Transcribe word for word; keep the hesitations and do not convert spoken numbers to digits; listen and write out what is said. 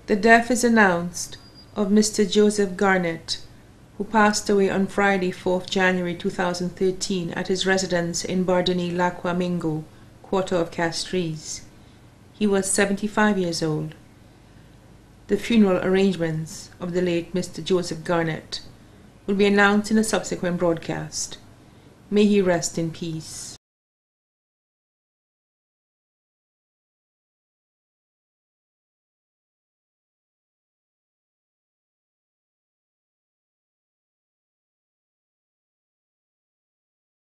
The death is announced of Mister Joseph Garnet, who passed away on Friday, fourth January two thousand thirteen, at his residence in Bardoni-Lacqua Mingo, quarter of Castries. He was seventy-five years old. The funeral arrangements of the late Mister Joseph Garnet will be announced in a subsequent broadcast. May he rest in peace.